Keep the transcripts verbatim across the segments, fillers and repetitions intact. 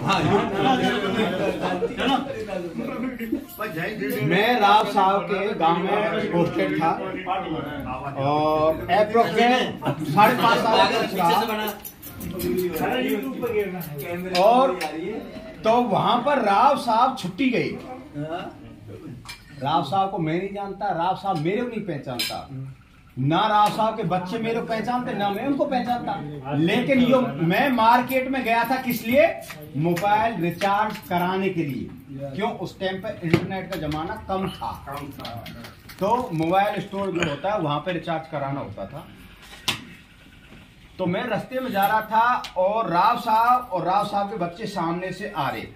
मैं राव साहब के गांव में पोस्टेड था और अप्रोक्सीमेट साढ़े पाँच साल और तो वहां पर राव साहब छुट्टी गई। राव साहब को मैं नहीं जानता, राव साहब मेरे को नहीं पहचानता, ना राव साहब के बच्चे मेरे को पहचानते, ना मैं उनको पहचानता। लेकिन यो मैं मार्केट में गया था किस लिए? मोबाइल रिचार्ज कराने के लिए। क्यों? उस टाइम पे इंटरनेट का जमाना कम था, तो मोबाइल स्टोर जो होता है वहां पे रिचार्ज कराना होता था। तो मैं रास्ते में जा रहा था और राव साहब और राव साहब के बच्चे सामने से आ रहे।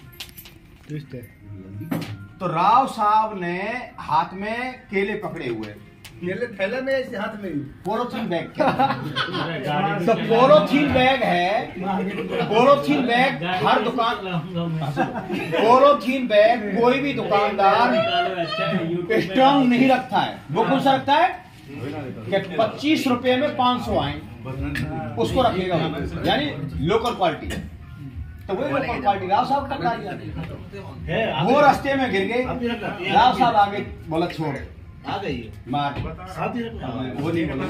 तो राव साहब ने हाथ में केले पकड़े हुए, केले थैले में इस हाथ में पोलोथीन बैग के। तो पोलोथीन बैग है, पोलोथीन बैग हर दुकान, पोलोथीन बैग कोई भी दुकानदार स्ट्रॉन्ग नहीं रखता है। वो कौन सा रखता है कि पच्चीस रुपए में पांच सौ आए उसको रखेगा, यानी लोकल क्वालिटी। तो वही लोकल क्वालिटी राव साहब टकरा गया, वो रास्ते में गिर गए। राव साहब आगे बोला छोड़ आ गई मार, वो नहीं बोला।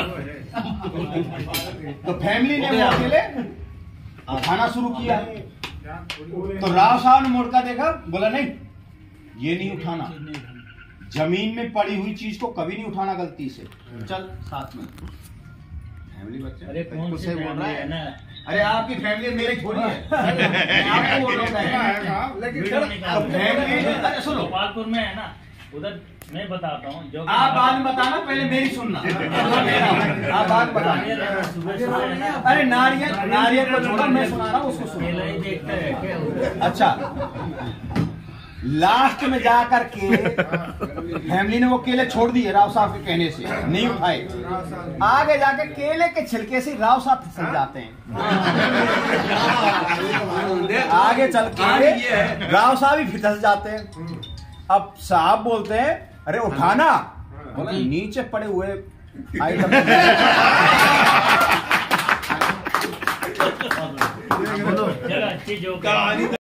तो फैमिली ने वो अकेले खाना शुरू किया। तो राव साहब ने मुड़का देखा, बोला नहीं ये नहीं उठाना, जमीन में पड़ी हुई चीज को कभी नहीं उठाना गलती से। चल साथ में फैमिली बच्चे। अरे कौन से बोल रहा है ना? अरे आपकी फैमिली मेरी थोड़ी है, आपको बोल रहा है। लेकिन फैमिली सुनो, गोपालपुर में है ना, उधर मैं बताता हूँ। जो आप बाद में बताना, पहले मेरी सुनना। आप बाद में बताना। अरे नारियल नारियल को छोड़ा, मैं सुना रहा हूँ, उसको सुनो। देखता है क्या? अच्छा, लास्ट में जाकर के फैमिली ने वो केले छोड़ दिए राव साहब के कहने से, नहीं उठाए। आगे जाके केले के छिलके से राव साहब फिसल जाते हैं। आगे चल के राव साहब ही फिसल जाते हैं। अब साहब बोलते हैं अरे उठाना, बोले नीचे पड़े हुए आइटम। चलो अच्छी जोक है।